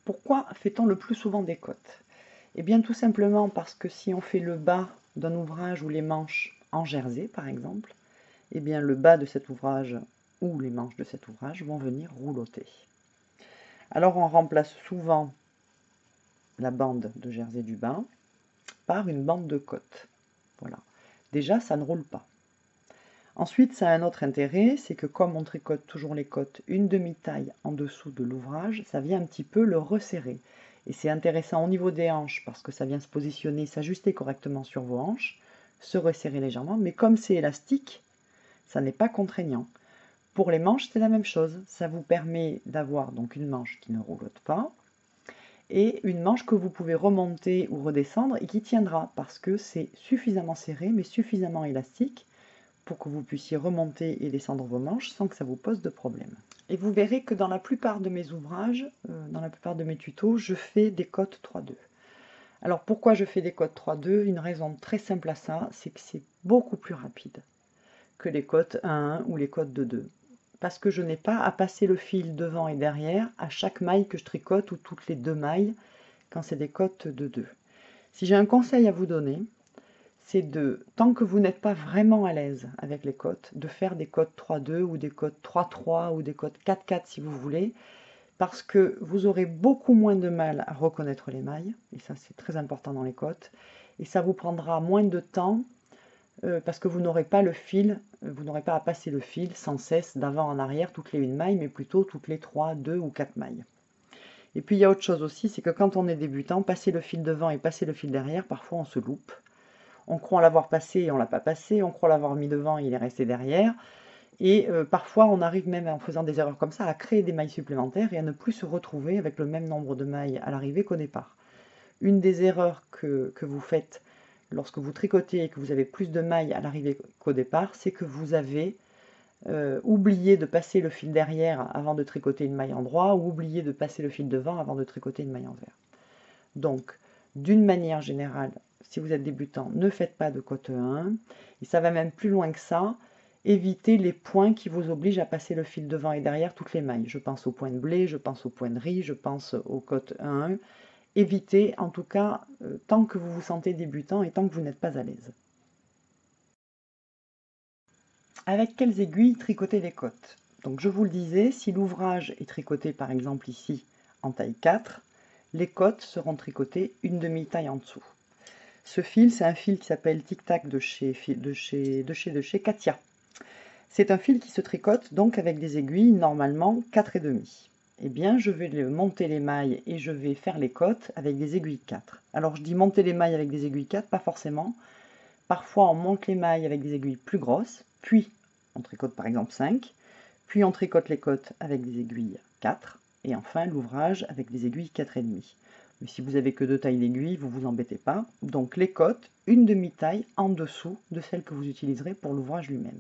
Pourquoi fait-on le plus souvent des côtes? Eh bien tout simplement parce que si on fait le bas d'un ouvrage ou les manches en jersey par exemple, eh bien le bas de cet ouvrage ou les manches de cet ouvrage vont venir roulotter. Alors on remplace souvent la bande de jersey du bas par une bande de côte. Voilà. Déjà ça ne roule pas. Ensuite, ça a un autre intérêt, c'est que comme on tricote toujours les côtes une demi-taille en dessous de l'ouvrage, ça vient un petit peu le resserrer. Et c'est intéressant au niveau des hanches, parce que ça vient se positionner, s'ajuster correctement sur vos hanches, se resserrer légèrement, mais comme c'est élastique, ça n'est pas contraignant. Pour les manches, c'est la même chose. Ça vous permet d'avoir donc une manche qui ne roulotte pas, et une manche que vous pouvez remonter ou redescendre et qui tiendra, parce que c'est suffisamment serré, mais suffisamment élastique, pour que vous puissiez remonter et descendre vos manches sans que ça vous pose de problème. Et vous verrez que dans la plupart de mes ouvrages, dans la plupart de mes tutos, je fais des côtes 3-2. Alors pourquoi je fais des côtes 3-2? Une raison très simple à ça, c'est que c'est beaucoup plus rapide que les côtes 1-1 ou les côtes 2-2. Parce que je n'ai pas à passer le fil devant et derrière à chaque maille que je tricote ou toutes les 2 mailles quand c'est des côtes 2-2. Si j'ai un conseil à vous donner, c'est de, tant que vous n'êtes pas vraiment à l'aise avec les côtes, de faire des côtes 3-2 ou des côtes 3-3 ou des côtes 4-4 si vous voulez, parce que vous aurez beaucoup moins de mal à reconnaître les mailles, et ça c'est très important dans les côtes, et ça vous prendra moins de temps, parce que vous n'aurez pas le fil, vous n'aurez pas à passer le fil sans cesse d'avant en arrière toutes les 1 maille, mais plutôt toutes les 3, 2 ou 4 mailles. Et puis il y a autre chose aussi, c'est que quand on est débutant, passer le fil devant et passer le fil derrière, parfois on se loupe. On croit l'avoir passé et on ne l'a pas passé, on croit l'avoir mis devant et il est resté derrière. Et parfois, on arrive même en faisant des erreurs comme ça à créer des mailles supplémentaires et à ne plus se retrouver avec le même nombre de mailles à l'arrivée qu'au départ. Une des erreurs que vous faites lorsque vous tricotez et que vous avez plus de mailles à l'arrivée qu'au départ, c'est que vous avez oublié de passer le fil derrière avant de tricoter une maille en droit ou oublié de passer le fil devant avant de tricoter une maille envers. Donc, d'une manière générale, si vous êtes débutant, ne faites pas de côte 1, et ça va même plus loin que ça, évitez les points qui vous obligent à passer le fil devant et derrière toutes les mailles. Je pense aux points de blé, je pense aux points de riz, je pense aux côtes 1. Évitez, en tout cas, tant que vous vous sentez débutant et tant que vous n'êtes pas à l'aise. Avec quelles aiguilles tricoter les côtes? Donc je vous le disais, si l'ouvrage est tricoté par exemple ici en taille 4, les côtes seront tricotées une demi-taille en dessous. Ce fil, c'est un fil qui s'appelle Tic Tac de chez Katia. C'est un fil qui se tricote donc avec des aiguilles normalement 4,5. Eh bien, je vais monter les mailles et je vais faire les côtes avec des aiguilles 4. Alors, je dis monter les mailles avec des aiguilles 4, pas forcément. Parfois, on monte les mailles avec des aiguilles plus grosses, puis on tricote par exemple 5, puis on tricote les côtes avec des aiguilles 4, et enfin l'ouvrage avec des aiguilles 4,5. Mais si vous n'avez que 2 tailles d'aiguilles, vous ne vous embêtez pas. Donc les côtes, une demi-taille en dessous de celle que vous utiliserez pour l'ouvrage lui-même.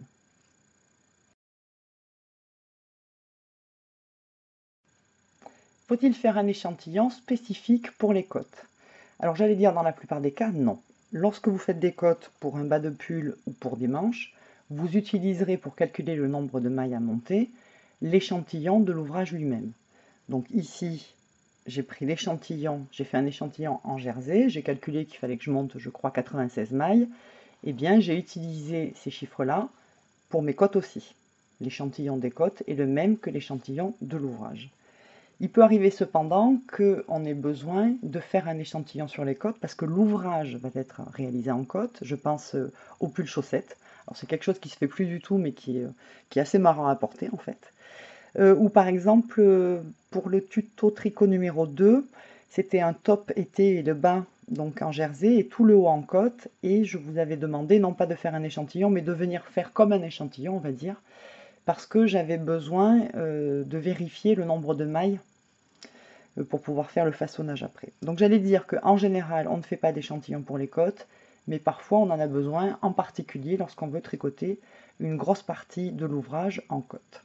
Faut-il faire un échantillon spécifique pour les côtes? Alors j'allais dire dans la plupart des cas, non. Lorsque vous faites des côtes pour un bas de pull ou pour des manches, vous utiliserez pour calculer le nombre de mailles à monter l'échantillon de l'ouvrage lui-même. Donc ici, j'ai pris l'échantillon, j'ai fait un échantillon en jersey, j'ai calculé qu'il fallait que je monte, je crois, 96 mailles. Eh bien, j'ai utilisé ces chiffres-là pour mes côtes aussi. L'échantillon des côtes est le même que l'échantillon de l'ouvrage. Il peut arriver cependant qu'on ait besoin de faire un échantillon sur les côtes parce que l'ouvrage va être réalisé en côte. Je pense au pull chaussette. Alors c'est quelque chose qui se fait plus du tout mais qui est assez marrant à porter en fait. Ou par exemple pour le tuto tricot numéro 2, c'était un top été et le bas donc en jersey et tout le haut en côte, et je vous avais demandé non pas de faire un échantillon mais de venir faire comme un échantillon on va dire, parce que j'avais besoin de vérifier le nombre de mailles pour pouvoir faire le façonnage après. Donc j'allais dire qu'en général, on ne fait pas d'échantillon pour les côtes, mais parfois on en a besoin, en particulier lorsqu'on veut tricoter une grosse partie de l'ouvrage en côte.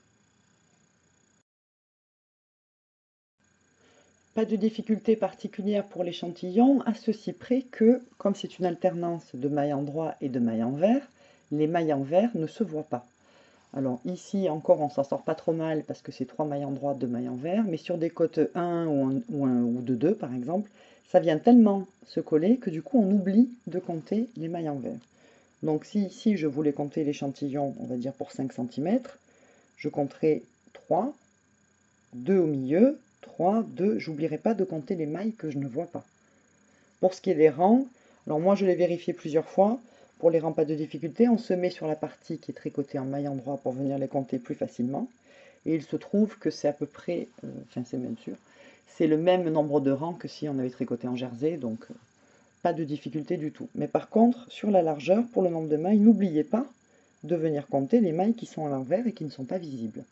Pas de difficulté particulière pour l'échantillon, à ceci près que, comme c'est une alternance de mailles en droit et de mailles envers, les mailles envers ne se voient pas. Alors ici encore on s'en sort pas trop mal parce que c'est 3 mailles en droit, 2 mailles envers, mais sur des côtes 1 ou de 2 par exemple, ça vient tellement se coller que du coup on oublie de compter les mailles envers. Donc si ici je voulais compter l'échantillon, on va dire pour 5 cm, je compterai 3, 2 au milieu, 3, 2, j'oublierai pas de compter les mailles que je ne vois pas. Pour ce qui est des rangs, alors moi je l'ai vérifié plusieurs fois. Pour les rangs pas de difficulté, on se met sur la partie qui est tricotée en maille endroit pour venir les compter plus facilement. Et il se trouve que c'est à peu près, enfin c'est même sûr, c'est le même nombre de rangs que si on avait tricoté en jersey, donc pas de difficulté du tout. Mais par contre, sur la largeur, pour le nombre de mailles, n'oubliez pas de venir compter les mailles qui sont à l'envers et qui ne sont pas visibles.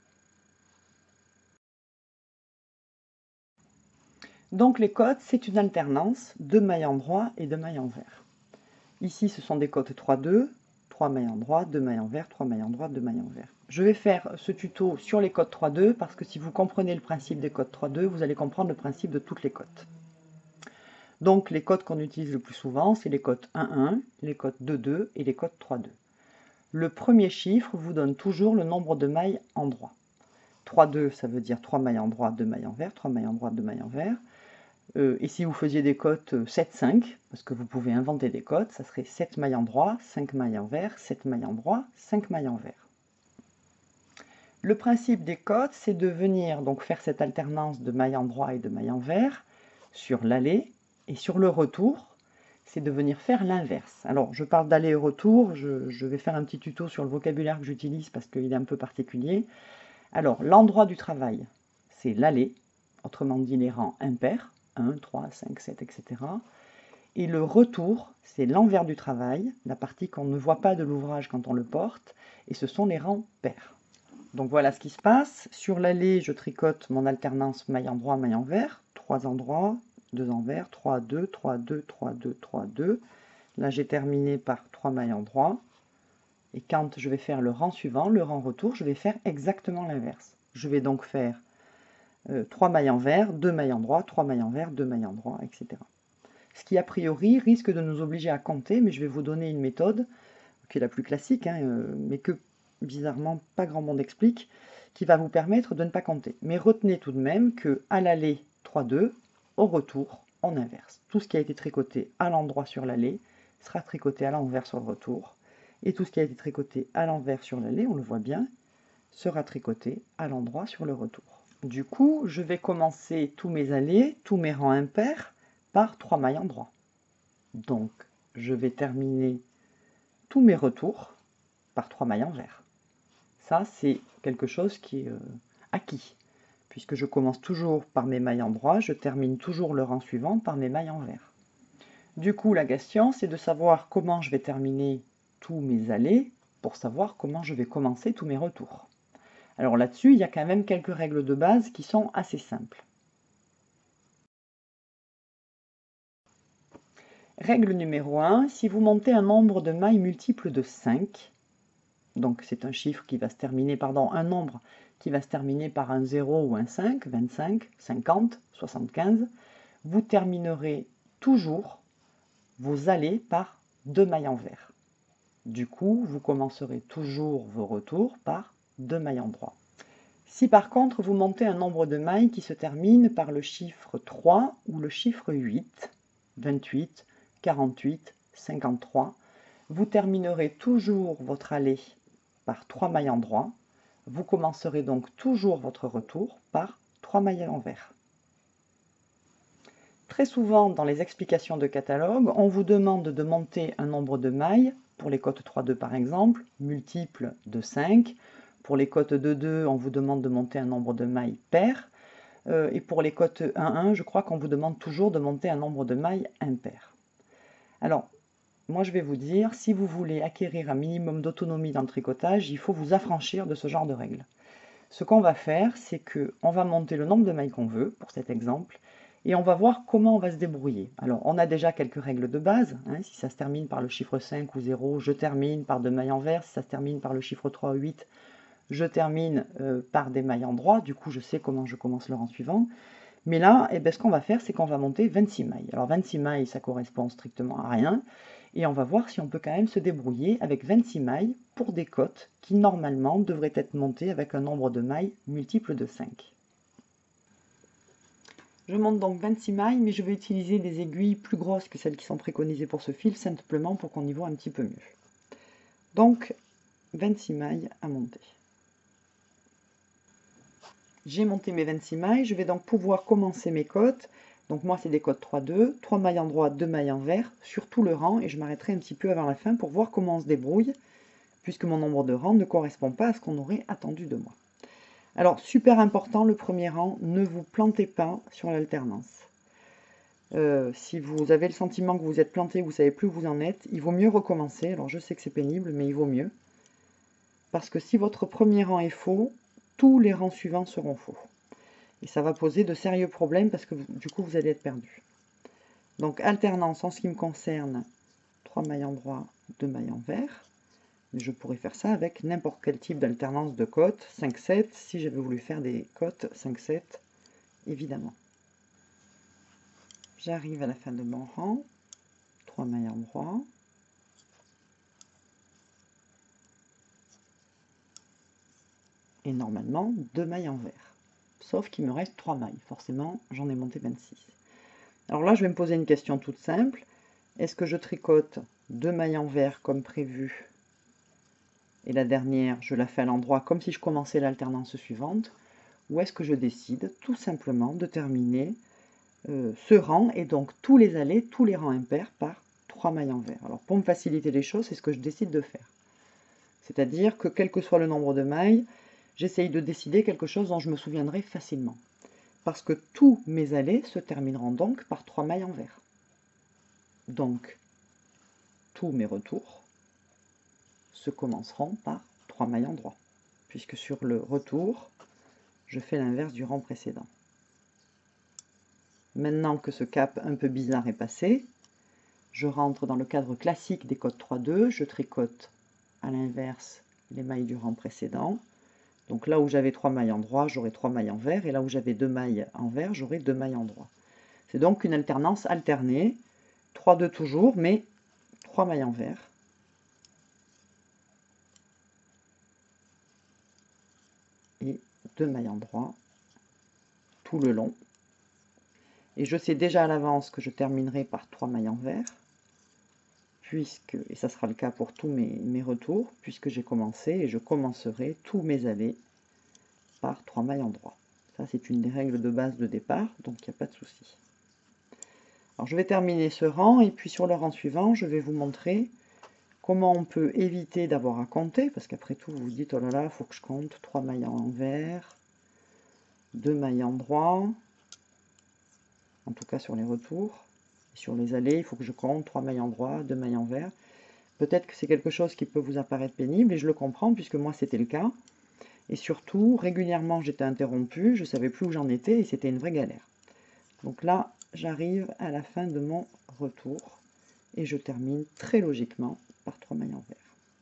Donc les côtes, c'est une alternance de mailles endroit et de mailles envers. Ici, ce sont des côtes 3-2, 3 mailles endroit, 2 mailles envers, 3 mailles endroit, 2 mailles envers. Je vais faire ce tuto sur les côtes 3-2 parce que si vous comprenez le principe des côtes 3-2, vous allez comprendre le principe de toutes les côtes. Donc les côtes qu'on utilise le plus souvent, c'est les côtes 1-1, les côtes 2-2 et les côtes 3-2. Le premier chiffre vous donne toujours le nombre de mailles endroit. 3-2, ça veut dire 3 mailles endroit, 2 mailles envers, 3 mailles endroit, 2 mailles envers. Et si vous faisiez des côtes 7-5, parce que vous pouvez inventer des côtes, ça serait 7 mailles endroit, 5 mailles envers, 7 mailles endroit, 5 mailles envers. Le principe des côtes, c'est de venir donc faire cette alternance de mailles endroit et de mailles envers sur l'aller, et sur le retour, c'est de venir faire l'inverse. Alors, je parle d'aller et retour, je vais faire un petit tuto sur le vocabulaire que j'utilise parce qu'il est un peu particulier. Alors, l'endroit du travail, c'est l'aller, autrement dit les rangs impairs, 1, 3, 5, 7, etc. Et le retour, c'est l'envers du travail, la partie qu'on ne voit pas de l'ouvrage quand on le porte, et ce sont les rangs pairs. Donc voilà ce qui se passe. Sur l'aller, je tricote mon alternance maille endroit, maille envers, 3 endroits, 2 envers, 3, 2, 3, 2, 3, 2, 3, 2. Là, j'ai terminé par 3 mailles endroit. Et quand je vais faire le rang suivant, le rang retour, je vais faire exactement l'inverse. Je vais donc faire 3 mailles envers, 2 mailles endroit, 3 mailles envers, 2 mailles endroit, etc. Ce qui a priori risque de nous obliger à compter, mais je vais vous donner une méthode qui est la plus classique, mais que bizarrement pas grand monde explique, qui va vous permettre de ne pas compter. Mais retenez tout de même que à l'aller 3-2, au retour on inverse. Tout ce qui a été tricoté à l'endroit sur l'aller sera tricoté à l'envers sur le retour, et tout ce qui a été tricoté à l'envers sur l'aller, on le voit bien, sera tricoté à l'endroit sur le retour. Du coup, je vais commencer tous mes allers, tous mes rangs impairs, par 3 mailles endroit. Donc, je vais terminer tous mes retours par 3 mailles envers. Ça, c'est quelque chose qui est acquis, puisque je commence toujours par mes mailles endroit, je termine toujours le rang suivant par mes mailles envers. Du coup, la question, c'est de savoir comment je vais terminer tous mes allers pour savoir comment je vais commencer tous mes retours. Alors là-dessus, il y a quand même quelques règles de base qui sont assez simples. Règle numéro 1, si vous montez un nombre de mailles multiple de 5, donc c'est un chiffre qui va se terminer, pardon, un nombre qui va se terminer par un 0 ou un 5, 25, 50, 75, vous terminerez toujours vos allées par 2 mailles envers. Du coup, vous commencerez toujours vos retours par 2 mailles endroit. Si par contre vous montez un nombre de mailles qui se termine par le chiffre 3 ou le chiffre 8, 28, 48, 53, vous terminerez toujours votre allée par 3 mailles endroit. Vous commencerez donc toujours votre retour par 3 mailles à l'envers. Très souvent dans les explications de catalogue, on vous demande de monter un nombre de mailles, pour les côtes 3-2 par exemple, multiple de 5. Pour les côtes 2-2, on vous demande de monter un nombre de mailles pair. Et pour les côtes 1-1, je crois qu'on vous demande toujours de monter un nombre de mailles impair. Alors, moi je vais vous dire, si vous voulez acquérir un minimum d'autonomie dans le tricotage, il faut vous affranchir de ce genre de règles. Ce qu'on va faire, c'est qu'on va monter le nombre de mailles qu'on veut, pour cet exemple, et on va voir comment on va se débrouiller. Alors, on a déjà quelques règles de base. Si ça se termine par le chiffre 5 ou 0, je termine par 2 mailles envers. Si ça se termine par le chiffre 3 ou 8, je termine par des mailles endroit. Du coup, je sais comment je commence le rang suivant. Mais là, ce qu'on va faire, c'est qu'on va monter 26 mailles. Alors, 26 mailles, ça correspond strictement à rien. Et on va voir si on peut quand même se débrouiller avec 26 mailles pour des cottes qui normalement devraient être montées avec un nombre de mailles multiple de 5. Je monte donc 26 mailles, mais je vais utiliser des aiguilles plus grosses que celles qui sont préconisées pour ce fil, simplement pour qu'on y voit un petit peu mieux. Donc, 26 mailles à monter. J'ai monté mes 26 mailles, je vais donc pouvoir commencer mes cottes. Donc moi, c'est des cottes 3-2, 3 mailles en droit, 2 mailles envers, sur tout le rang, et je m'arrêterai un petit peu avant la fin pour voir comment on se débrouille, puisque mon nombre de rangs ne correspond pas à ce qu'on aurait attendu de moi. Alors, super important, le premier rang, ne vous plantez pas sur l'alternance. Si vous avez le sentiment que vous êtes planté, vous ne savez plus où vous en êtes, il vaut mieux recommencer. Alors je sais que c'est pénible, mais il vaut mieux. Parce que si votre premier rang est faux, tous les rangs suivants seront faux. Et ça va poser de sérieux problèmes parce que du coup vous allez être perdu. Donc alternance en ce qui me concerne, 3 mailles en droit, 2 mailles envers. Mais je pourrais faire ça avec n'importe quel type d'alternance de cotes, 5-7, si j'avais voulu faire des cotes 5-7, évidemment. J'arrive à la fin de mon rang, 3 mailles en droit, et normalement 2 mailles envers. Sauf qu'il me reste 3 mailles, forcément j'en ai monté 26. Alors là je vais me poser une question toute simple, est-ce que je tricote 2 mailles envers comme prévu, et la dernière je la fais à l'endroit comme si je commençais l'alternance suivante, ou est-ce que je décide tout simplement de terminer ce rang, et donc tous les allées, tous les rangs impairs par 3 mailles envers. Alors pour me faciliter les choses, c'est ce que je décide de faire. C'est-à-dire que quel que soit le nombre de mailles, j'essaye de décider quelque chose dont je me souviendrai facilement. Parce que tous mes allées se termineront donc par 3 mailles envers. Donc, tous mes retours se commenceront par 3 mailles en droit. Puisque sur le retour, je fais l'inverse du rang précédent. Maintenant que ce cap un peu bizarre est passé, je rentre dans le cadre classique des cotes 3-2, je tricote à l'inverse les mailles du rang précédent. Donc là où j'avais 3 mailles en droit, j'aurai 3 mailles envers, et là où j'avais 2 mailles envers, j'aurai 2 mailles en droit. C'est donc une alternance alternée, 3-2 toujours, mais 3 mailles envers. Et 2 mailles en droit tout le long. Et je sais déjà à l'avance que je terminerai par 3 mailles envers, puisque, et ça sera le cas pour tous mes retours, puisque j'ai commencé et je commencerai tous mes allées par 3 mailles en droit. Ça, c'est une des règles de base de départ, donc il n'y a pas de souci. Alors, je vais terminer ce rang, et puis sur le rang suivant, je vais vous montrer comment on peut éviter d'avoir à compter, parce qu'après tout, vous vous dites, oh là là, il faut que je compte 3 mailles envers, 2 mailles en droit, en tout cas sur les retours. Sur les allées, il faut que je compte 3 mailles en droit, 2 mailles envers. Peut-être que c'est quelque chose qui peut vous apparaître pénible, et je le comprends, puisque moi c'était le cas. Et surtout, régulièrement j'étais interrompue, je ne savais plus où j'en étais, et c'était une vraie galère. Donc là, j'arrive à la fin de mon retour, et je termine très logiquement par 3 mailles envers.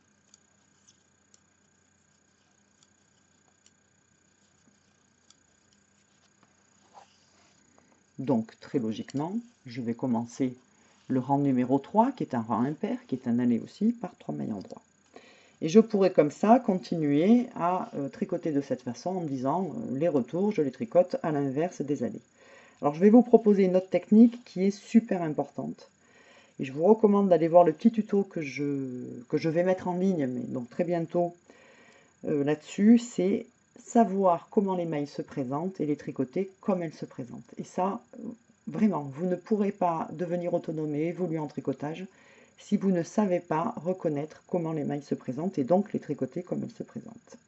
Donc, très logiquement, je vais commencer le rang numéro 3, qui est un rang impair, qui est un allé aussi, par 3 mailles en droit. Et je pourrais comme ça continuer à tricoter de cette façon en me disant les retours, je les tricote à l'inverse des allées. Alors je vais vous proposer une autre technique qui est super importante. Et je vous recommande d'aller voir le petit tuto que je vais mettre en ligne, mais donc très bientôt là-dessus, c'est savoir comment les mailles se présentent et les tricoter comme elles se présentent. Et ça, vraiment, vous ne pourrez pas devenir autonome et évoluer en tricotage si vous ne savez pas reconnaître comment les mailles se présentent et donc les tricoter comme elles se présentent.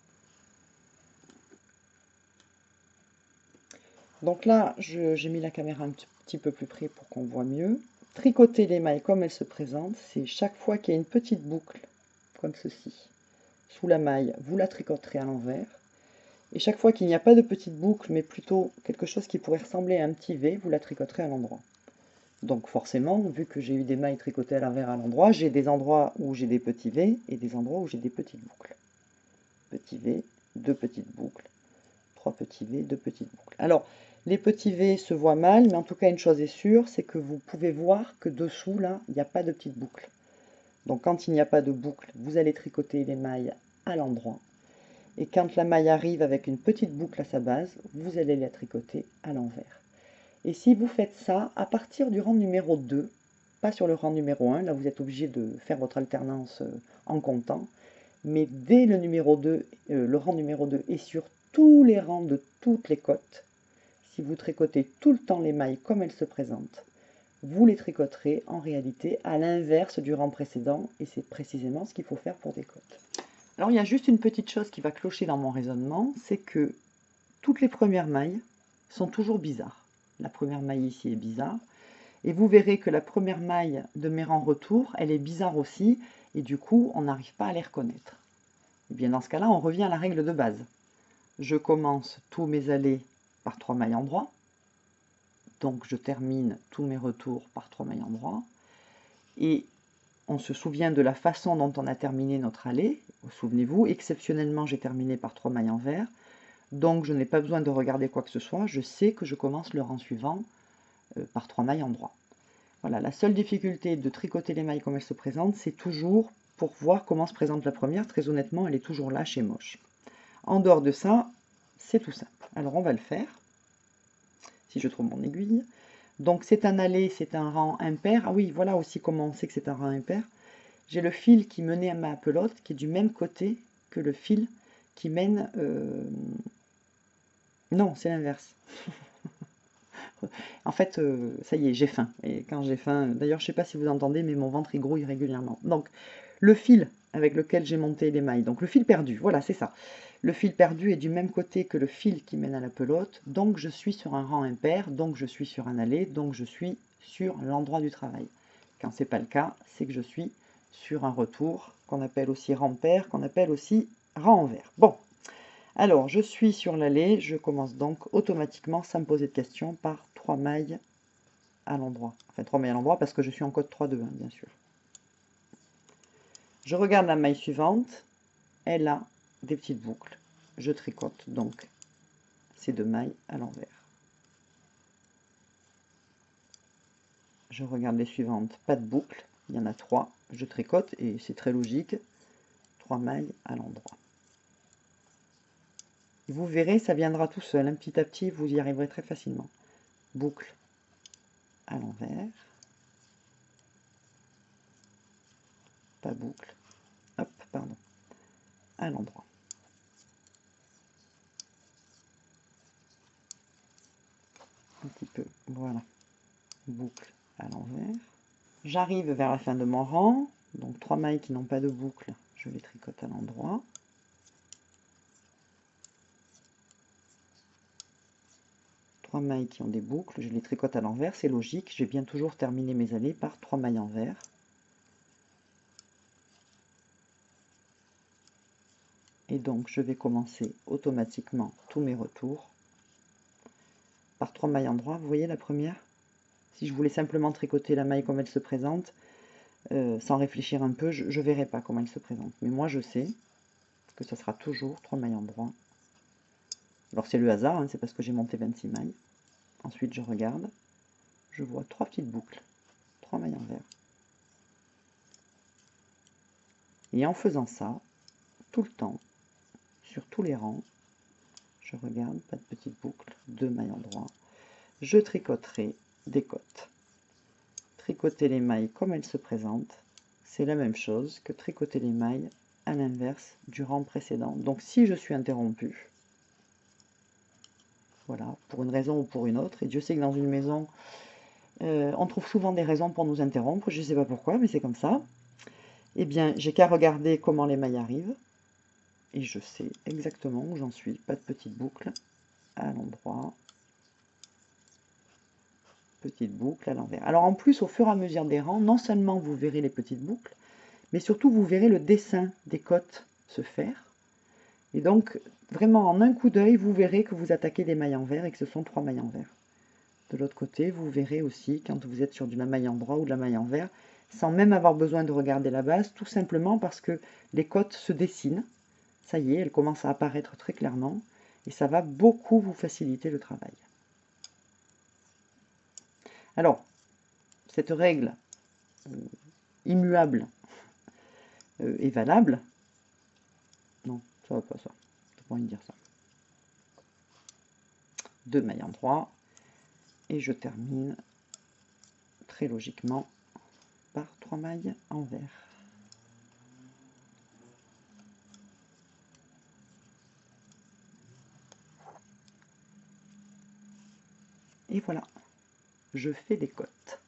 Donc là, j'ai mis la caméra un petit peu plus près pour qu'on voit mieux. Tricoter les mailles comme elles se présentent, c'est chaque fois qu'il y a une petite boucle, comme ceci, sous la maille, vous la tricoterez à l'envers. Et chaque fois qu'il n'y a pas de petite boucle, mais plutôt quelque chose qui pourrait ressembler à un petit V, vous la tricoterez à l'endroit. Donc forcément, vu que j'ai eu des mailles tricotées à l'envers à l'endroit, j'ai des endroits où j'ai des petits V et des endroits où j'ai des petites boucles. Petit V, deux petites boucles, trois petits V, deux petites boucles. Alors, les petits V se voient mal, mais en tout cas, une chose est sûre, c'est que vous pouvez voir que dessous, là, il n'y a pas de petite boucle. Donc quand il n'y a pas de boucle, vous allez tricoter les mailles à l'endroit. Et quand la maille arrive avec une petite boucle à sa base, vous allez la tricoter à l'envers. Et si vous faites ça, à partir du rang numéro 2, pas sur le rang numéro 1, là vous êtes obligé de faire votre alternance en comptant, mais dès le numéro 2, le rang numéro 2 et sur tous les rangs de toutes les côtes, si vous tricotez tout le temps les mailles comme elles se présentent, vous les tricoterez en réalité à l'inverse du rang précédent, et c'est précisément ce qu'il faut faire pour des côtes. Alors il y a juste une petite chose qui va clocher dans mon raisonnement, c'est que toutes les premières mailles sont toujours bizarres. La première maille ici est bizarre, et vous verrez que la première maille de mes rangs retour, elle est bizarre aussi, et du coup on n'arrive pas à les reconnaître. Et bien dans ce cas-là, on revient à la règle de base. Je commence tous mes allées par 3 mailles endroit, donc je termine tous mes retours par 3 mailles endroit, et on se souvient de la façon dont on a terminé notre allée. Souvenez-vous, exceptionnellement, j'ai terminé par 3 mailles envers, donc je n'ai pas besoin de regarder quoi que ce soit, je sais que je commence le rang suivant par 3 mailles endroit. Voilà, la seule difficulté de tricoter les mailles comme elles se présentent, c'est toujours pour voir comment se présente la première. Très honnêtement, elle est toujours là chez Moche. En dehors de ça, c'est tout simple. Alors on va le faire, si je trouve mon aiguille. Donc c'est un aller, c'est un rang impair. Ah oui, voilà aussi comment on sait que c'est un rang impair. J'ai le fil qui menait à ma pelote, qui est du même côté que le fil qui mène... Non, c'est l'inverse. En fait, ça y est, j'ai faim. Et quand j'ai faim, d'ailleurs, je ne sais pas si vous entendez, mais mon ventre il grouille régulièrement. Donc, le fil avec lequel j'ai monté les mailles, donc le fil perdu, voilà, c'est ça. Le fil perdu est du même côté que le fil qui mène à la pelote, donc je suis sur un rang impair, donc je suis sur un aller, donc je suis sur l'endroit du travail. Quand ce n'est pas le cas, c'est que je suis sur un retour, qu'on appelle aussi rang pair, qu'on appelle aussi rang envers. Bon, alors je suis sur l'allée, je commence donc automatiquement, sans me poser de questions, par 3 mailles à l'endroit. Enfin 3 mailles à l'endroit parce que je suis en code 3-2, hein, bien sûr. Je regarde la maille suivante, elle a des petites boucles. Je tricote donc ces 2 mailles à l'envers. Je regarde les suivantes, pas de boucle, il y en a 3, je tricote et c'est très logique, 3 mailles à l'endroit. Vous verrez, ça viendra tout seul, hein, petit à petit, vous y arriverez très facilement. Boucle à l'envers, pas boucle, hop, pardon, à l'endroit. Un petit peu, voilà, boucle à l'envers. J'arrive vers la fin de mon rang, donc 3 mailles qui n'ont pas de boucle, je les tricote à l'endroit. Trois mailles qui ont des boucles, je les tricote à l'envers, c'est logique, j'ai bien toujours terminé mes allées par 3 mailles envers. Et donc je vais commencer automatiquement tous mes retours par 3 mailles endroit. Vous voyez la première? Si je voulais simplement tricoter la maille comme elle se présente, sans réfléchir un peu, je ne verrai pas comment elle se présente. Mais moi je sais que ça sera toujours 3 mailles endroit. Alors c'est le hasard, hein, c'est parce que j'ai monté 26 mailles. Ensuite je regarde, je vois 3 petites boucles, 3 mailles envers. Et en faisant ça, tout le temps, sur tous les rangs, je regarde, pas de petite boucle, 2 mailles endroit, je tricoterai des côtes. Tricoter les mailles comme elles se présentent, c'est la même chose que tricoter les mailles à l'inverse du rang précédent. Donc si je suis interrompu, voilà, pour une raison ou pour une autre, et Dieu sait que dans une maison, on trouve souvent des raisons pour nous interrompre, je ne sais pas pourquoi, mais c'est comme ça, eh bien j'ai qu'à regarder comment les mailles arrivent, et je sais exactement où j'en suis, pas de petite boucle à l'endroit, petite boucle à l'envers. Alors en plus, au fur et à mesure des rangs, non seulement vous verrez les petites boucles, mais surtout vous verrez le dessin des côtes se faire. Et donc, vraiment en un coup d'œil, vous verrez que vous attaquez des mailles envers et que ce sont 3 mailles envers. De l'autre côté, vous verrez aussi quand vous êtes sur de la maille endroit ou de la maille envers, sans même avoir besoin de regarder la base, tout simplement parce que les côtes se dessinent. Ça y est, elles commencent à apparaître très clairement et ça va beaucoup vous faciliter le travail. Alors, cette règle immuable est valable. Non, ça va pas ça. Je n'ai pas envie de dire ça. 2 mailles endroits. Et je termine très logiquement par 3 mailles envers. Et voilà, je fais des côtes.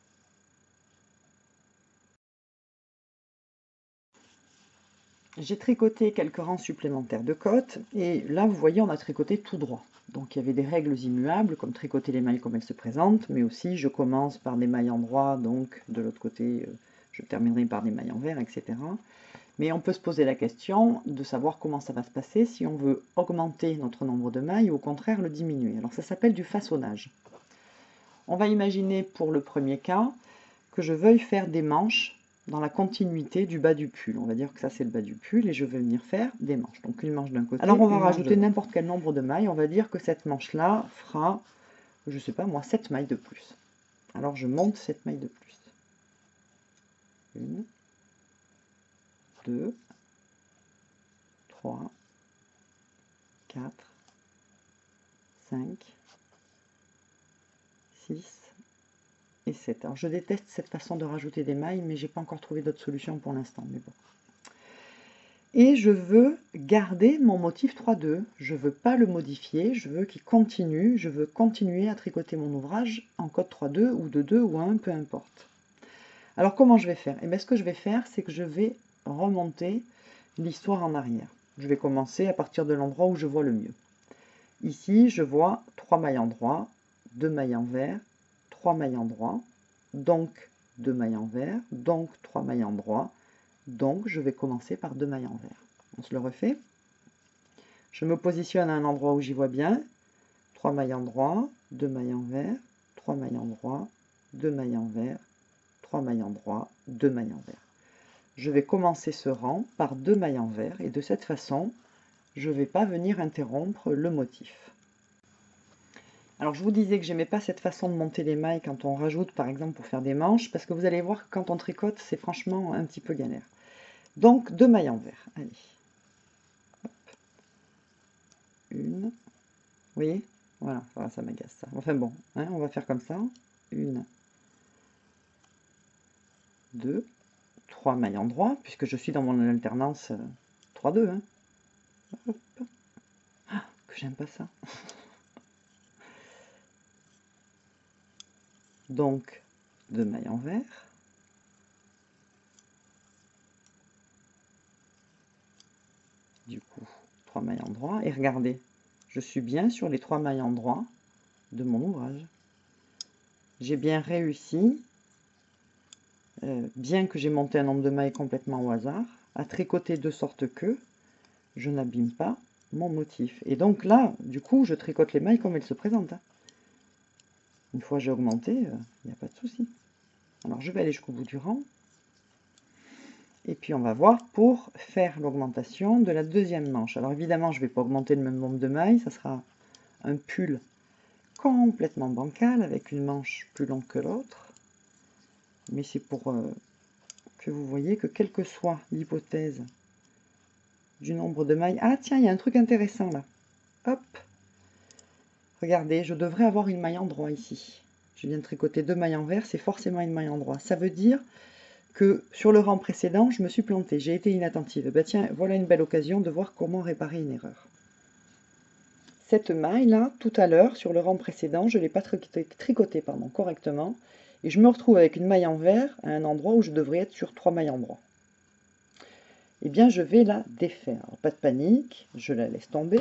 J'ai tricoté quelques rangs supplémentaires de côtes, et là vous voyez on a tricoté tout droit. Donc il y avait des règles immuables, comme tricoter les mailles comme elles se présentent, mais aussi je commence par des mailles endroits, donc de l'autre côté je terminerai par des mailles envers, etc. Mais on peut se poser la question de savoir comment ça va se passer si on veut augmenter notre nombre de mailles ou au contraire le diminuer. Alors ça s'appelle du façonnage. On va imaginer pour le premier cas que je veuille faire des manches dans la continuité du bas du pull. On va dire que ça c'est le bas du pull et je vais venir faire des manches. Donc une manche d'un côté. Alors on va rajouter n'importe quel nombre de mailles. On va dire que cette manche-là fera, je sais pas moi, 7 mailles de plus. Alors je monte 7 mailles de plus. 1, 2, 3, 4, 5, 6 et 7. Alors je déteste cette façon de rajouter des mailles, mais j'ai pas encore trouvé d'autre solution pour l'instant. Mais bon. Et je veux garder mon motif 3-2. Je veux pas le modifier, je veux qu'il continue. Je veux continuer à tricoter mon ouvrage en code 3-2 ou 2-2 ou 1, peu importe. Alors comment je vais faire? Eh bien, ce que je vais faire, c'est que je vais remonter l'histoire en arrière. Je vais commencer à partir de l'endroit où je vois le mieux. Ici, je vois 3 mailles endroits, 2 mailles envers, 3 mailles endroits, donc 2 mailles envers, donc 3 mailles endroits, donc je vais commencer par 2 mailles envers. On se le refait. Je me positionne à un endroit où j'y vois bien, 3 mailles endroits, 2 mailles envers, 3 mailles endroits, 2 mailles envers, 3 mailles endroits, 2 mailles envers. Je vais commencer ce rang par 2 mailles envers et de cette façon, je ne vais pas venir interrompre le motif. Alors je vous disais que j'aimais pas cette façon de monter les mailles quand on rajoute par exemple pour faire des manches, parce que vous allez voir que quand on tricote, c'est franchement un petit peu galère. Donc 2 mailles envers, allez. Hop. Une, vous voyez, voilà, ça m'agace ça. Enfin bon, hein, on va faire comme ça. 1, 2, 3 mailles endroits, puisque je suis dans mon alternance 3-2. Hein. Hop. Ah, que j'aime pas ça. Donc 2 mailles envers. Du coup, 3 mailles endroits. Et regardez, je suis bien sur les 3 mailles endroits de mon ouvrage. J'ai bien réussi, bien que j'ai monté un nombre de mailles complètement au hasard, à tricoter de sorte que je n'abîme pas mon motif. Et donc là, du coup, je tricote les mailles comme elles se présentent. Hein. Une fois j'ai augmenté, il n'y a pas de souci. Alors je vais aller jusqu'au bout du rang. Et puis on va voir pour faire l'augmentation de la deuxième manche. Alors évidemment, je ne vais pas augmenter le même nombre de mailles, ça sera un pull complètement bancal avec une manche plus longue que l'autre. Mais c'est pour que vous voyez que quelle que soit l'hypothèse du nombre de mailles... Ah tiens, il y a un truc intéressant là. Hop. Regardez, je devrais avoir une maille endroit ici. Je viens de tricoter 2 mailles envers, c'est forcément une maille endroit. Ça veut dire que sur le rang précédent, je me suis plantée, j'ai été inattentive. Ben tiens, voilà une belle occasion de voir comment réparer une erreur. Cette maille-là, tout à l'heure, sur le rang précédent, je ne l'ai pas tricotée correctement, et je me retrouve avec une maille envers à un endroit où je devrais être sur 3 mailles endroits. Eh bien, je vais la défaire. Alors, pas de panique, je la laisse tomber,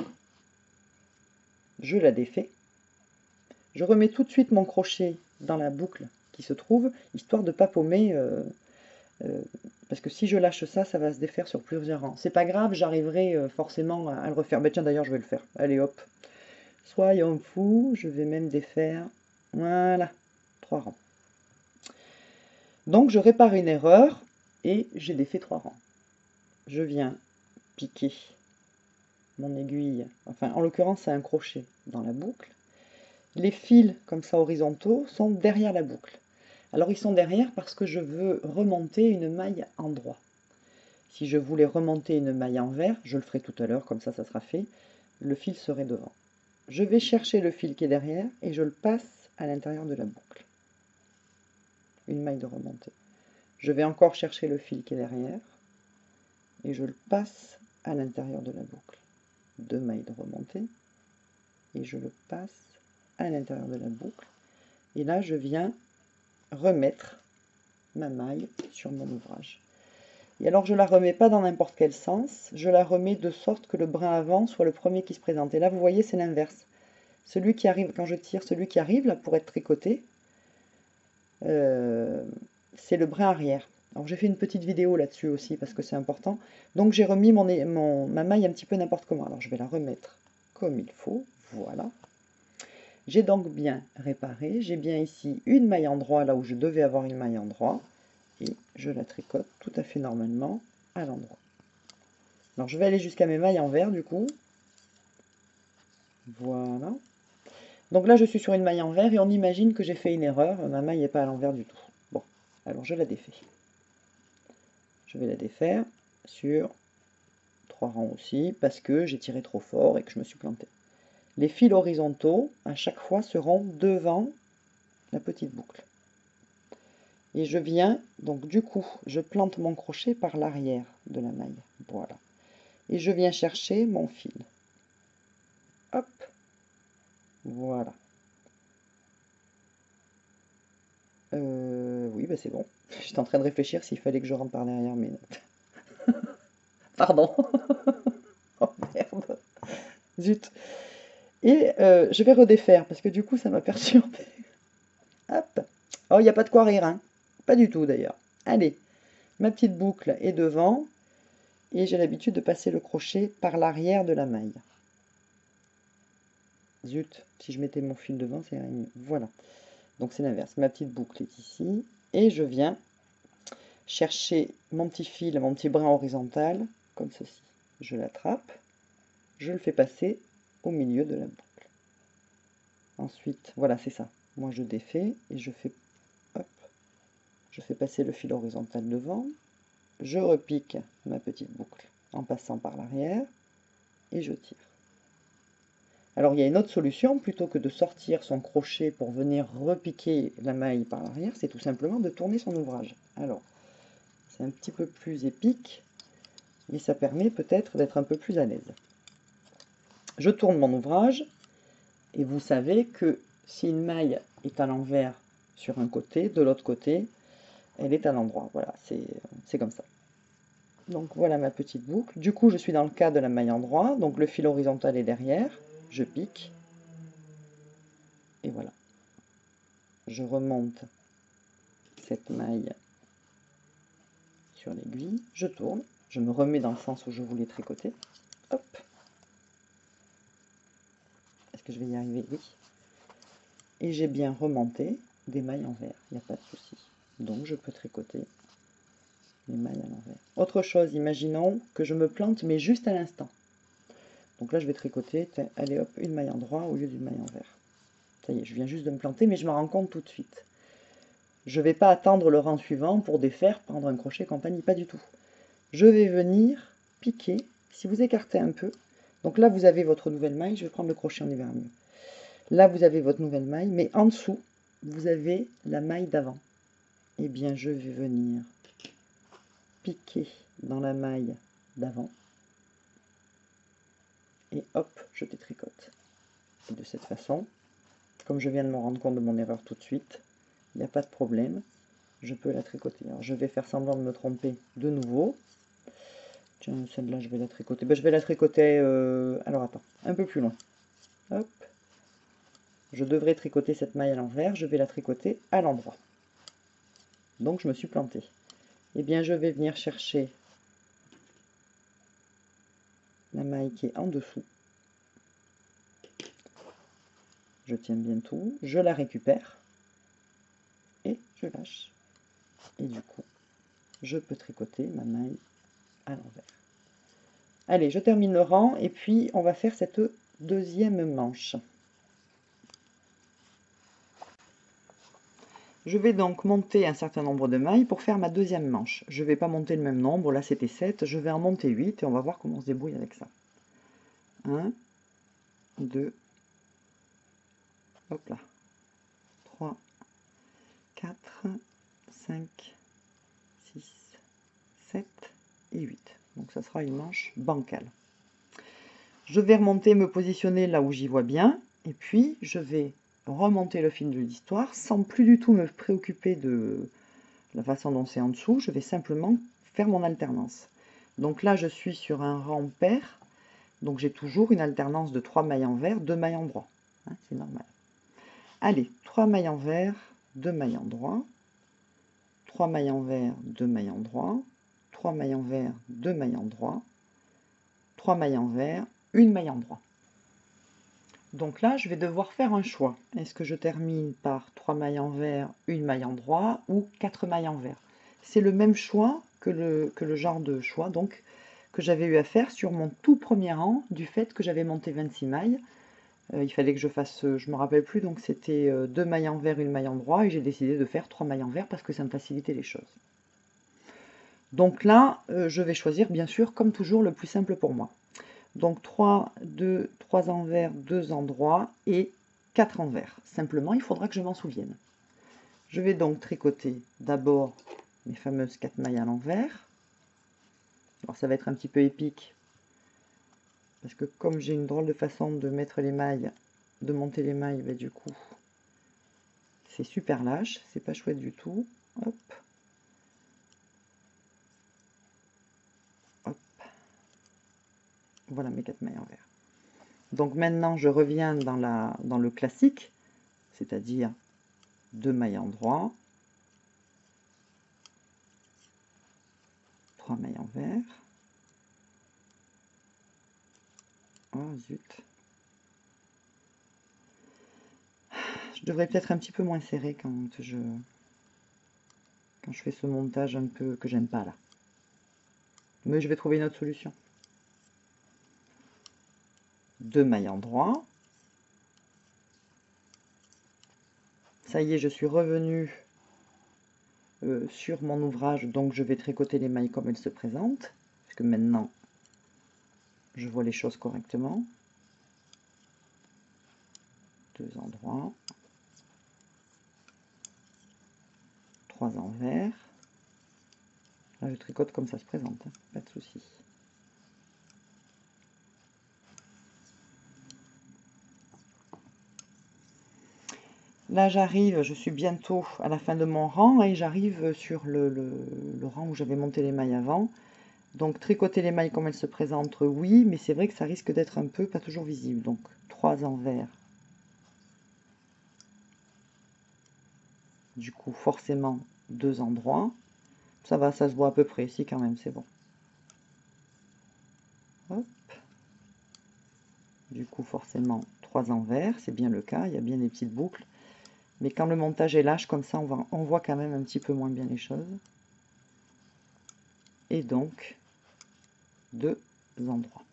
je la défais. Je remets tout de suite mon crochet dans la boucle qui se trouve, histoire de ne pas paumer, parce que si je lâche ça, ça va se défaire sur plusieurs rangs. C'est pas grave, j'arriverai forcément à le refaire. Ben tiens, d'ailleurs, je vais le faire. Allez, hop. Soyons fous, je vais même défaire. Voilà, 3 rangs. Donc, je répare une erreur et j'ai défait 3 rangs. Je viens piquer mon aiguille, enfin, en l'occurrence, c'est un crochet dans la boucle. Les fils, comme ça, horizontaux, sont derrière la boucle. Alors, ils sont derrière parce que je veux remonter une maille endroit. Si je voulais remonter une maille envers, je le ferai tout à l'heure, comme ça sera fait, le fil serait devant. Je vais chercher le fil qui est derrière et je le passe à l'intérieur de la boucle. Une maille de remontée. Je vais encore chercher le fil qui est derrière et je le passe à l'intérieur de la boucle. 2 mailles de remontée et je le passe à l'intérieur de la boucle. Et là, je viens remettre ma maille sur mon ouvrage. Et alors, je ne la remets pas dans n'importe quel sens, je la remets de sorte que le brin avant soit le premier qui se présente. Et là, vous voyez, c'est l'inverse. Celui qui arrive, quand je tire, celui qui arrive là pour être tricoté, c'est le brin arrière. Alors, j'ai fait une petite vidéo là-dessus aussi parce que c'est important. Donc, j'ai remis ma maille un petit peu n'importe comment. Alors, je vais la remettre comme il faut. Voilà. J'ai donc bien réparé. J'ai bien ici une maille endroit là où je devais avoir une maille endroit. Et je la tricote tout à fait normalement à l'endroit. Alors, je vais aller jusqu'à mes mailles envers du coup. Voilà. Donc là, je suis sur une maille envers et on imagine que j'ai fait une erreur. Ma maille n'est pas à l'envers du tout. Bon, alors je la défais. Je vais la défaire sur 3 rangs aussi parce que j'ai tiré trop fort et que je me suis planté. Les fils horizontaux, à chaque fois, seront devant la petite boucle. Et je viens, donc du coup, je plante mon crochet par l'arrière de la maille. Voilà. Et je viens chercher mon fil. Hop. Voilà. Oui, bah c'est bon. J'étais en train de réfléchir s'il fallait que je rentre par derrière, mais... Pardon. Oh merde. Zut. Et je vais redéfaire, parce que du coup, ça m'a perturbé. Hop. Oh, il n'y a pas de quoi rire, hein. Pas du tout, d'ailleurs. Allez. Ma petite boucle est devant. Et j'ai l'habitude de passer le crochet par l'arrière de la maille. Zut. Si je mettais mon fil devant, c'est mieux. Voilà. Donc, c'est l'inverse. Ma petite boucle est ici. Et je viens chercher mon petit fil, mon petit brin horizontal, comme ceci. Je l'attrape, je le fais passer au milieu de la boucle. Ensuite, voilà, c'est ça. Moi, je défais et je fais, hop, je fais passer le fil horizontal devant, je repique ma petite boucle en passant par l'arrière et je tire. Alors, il y a une autre solution, plutôt que de sortir son crochet pour venir repiquer la maille par l'arrière, c'est tout simplement de tourner son ouvrage. Alors, c'est un petit peu plus épique, et ça permet peut-être d'être un peu plus à l'aise. Je tourne mon ouvrage, et vous savez que si une maille est à l'envers sur un côté, de l'autre côté, elle est à l'endroit. Voilà, c'est comme ça. Donc voilà ma petite boucle. Du coup, je suis dans le cas de la maille endroit, donc le fil horizontal est derrière, je pique, et voilà. Je remonte cette maille sur l'aiguille, je tourne, je me remets dans le sens où je voulais tricoter, hop. Est-ce que je vais y arriver? Oui. Et j'ai bien remonté des mailles envers, il n'y a pas de souci. Donc je peux tricoter les mailles à l'envers. Autre chose, imaginons que je me plante, mais juste à l'instant. Donc là, je vais tricoter, allez hop, une maille endroit au lieu d'une maille envers. Ça y est, je viens juste de me planter, mais je me rends compte tout de suite. Je ne vais pas attendre le rang suivant pour défaire, prendre un crochet, compagnie, pas du tout. Je vais venir piquer, si vous écartez un peu. Donc là, vous avez votre nouvelle maille, je vais prendre le crochet, on y verra mieux. Là, vous avez votre nouvelle maille, mais en dessous, vous avez la maille d'avant. Eh bien, je vais venir piquer dans la maille d'avant. Et hop, je détricote. Et de cette façon, comme je viens de me rendre compte de mon erreur tout de suite, il n'y a pas de problème, je peux la tricoter. Alors, je vais faire semblant de me tromper de nouveau. Tiens, celle-là, je vais la tricoter. Ben, je vais la tricoter, alors attends, un peu plus loin. Hop. Je devrais tricoter cette maille à l'envers, je vais la tricoter à l'endroit. Donc, je me suis plantée. Eh bien, je vais venir chercher la maille qui est en dessous. Je tiens bien tout, je la récupère et je lâche. Et du coup, je peux tricoter ma maille à l'envers. Allez, je termine le rang et puis on va faire cette deuxième manche. Je vais donc monter un certain nombre de mailles pour faire ma deuxième manche. Je ne vais pas monter le même nombre, là c'était 7, je vais en monter 8 et on va voir comment on se débrouille avec ça. 1, 2, hop là, 3, 4, 5, 6, 7 et 8. Donc ça sera une manche bancale. Je vais remonter, me positionner là où j'y vois bien, et puis je vais remonter le fil de l'histoire sans plus du tout me préoccuper de la façon dont c'est en dessous. Je vais simplement faire mon alternance. Donc là, je suis sur un rang pair, donc j'ai toujours une alternance de 3 mailles envers, 2 mailles endroit. Hein, c'est normal. Allez, 3 mailles envers, 2 mailles endroit, 3 mailles envers, 2 mailles endroit, 3 mailles envers, 2 mailles endroit, 3 mailles envers, 1 maille endroit. Donc là, je vais devoir faire un choix. Est-ce que je termine par 3 mailles envers, 1 maille endroit ou 4 mailles envers? C'est le même choix que le genre de choix donc, que j'avais eu à faire sur mon tout premier rang du fait que j'avais monté 26 mailles. Il fallait que je fasse, je ne me rappelle plus, donc c'était 2 mailles envers, 1 maille endroit et j'ai décidé de faire 3 mailles envers parce que ça me facilitait les choses. Donc là, je vais choisir bien sûr comme toujours le plus simple pour moi. Donc 3 envers, 2 endroits et 4 envers. Simplement, il faudra que je m'en souvienne. Je vais donc tricoter d'abord mes fameuses 4 mailles à l'envers. Alors ça va être un petit peu épique, parce que comme j'ai une drôle de façon de mettre les mailles, de monter les mailles, ben du coup, c'est super lâche, c'est pas chouette du tout. Hop. Hop. Voilà mes 4 mailles envers. Donc maintenant, je reviens dans le classique, c'est-à-dire 2 mailles endroit, 3 mailles envers. Oh zut. Je devrais peut-être un petit peu moins serré quand je fais ce montage un peu que j'aime pas là. Mais je vais trouver une autre solution. 2 mailles endroit. Ça y est, je suis revenue sur mon ouvrage, donc je vais tricoter les mailles comme elles se présentent, puisque maintenant je vois les choses correctement. 2 endroits, 3 envers. Là, je tricote comme ça se présente, hein, pas de souci. Là, j'arrive, je suis bientôt à la fin de mon rang et j'arrive sur le rang où j'avais monté les mailles avant. Donc, tricoter les mailles comme elles se présentent, oui, mais c'est vrai que ça risque d'être un peu, pas toujours visible. Donc, 3 envers. Du coup, forcément, 2 endroits. Ça va, ça se voit à peu près. Si, quand même, c'est bon. Hop. Du coup, forcément, 3 envers. C'est bien le cas. Il y a bien des petites boucles. Mais quand le montage est lâche, comme ça, on voit quand même un petit peu moins bien les choses. Et donc, 2 endroits.